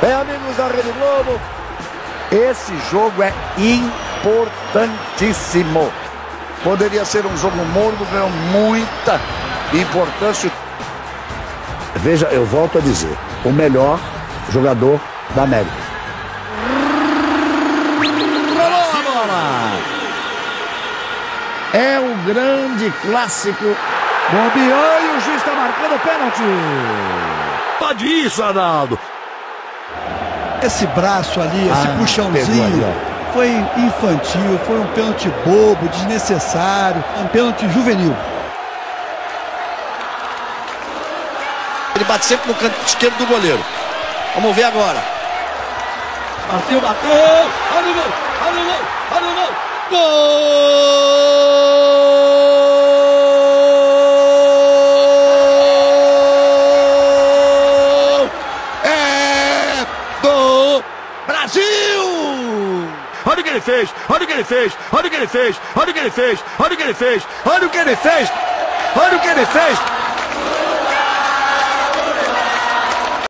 Bem, amigos da Rede Globo, esse jogo é importantíssimo. Poderia ser um jogo morno, ganhou muita importância. Veja, eu volto a dizer, o melhor jogador da América. É o grande clássico. Bobeou e o juiz está marcando o pênalti. Pode isso, Arnaldo. Esse braço ali, esse puxãozinho, foi infantil, foi um pênalti bobo, desnecessário, um pênalti juvenil. Ele bate sempre no canto esquerdo do goleiro. Vamos ver agora. Bateu! Olha o gol! Olha o gol! Olha o gol! Gol! É do Brasil! Olha o que ele fez! Olha o que ele fez! Olha o que ele fez! Olha o que ele fez! Olha o que ele fez! Olha o que ele fez! Olha o que ele fez!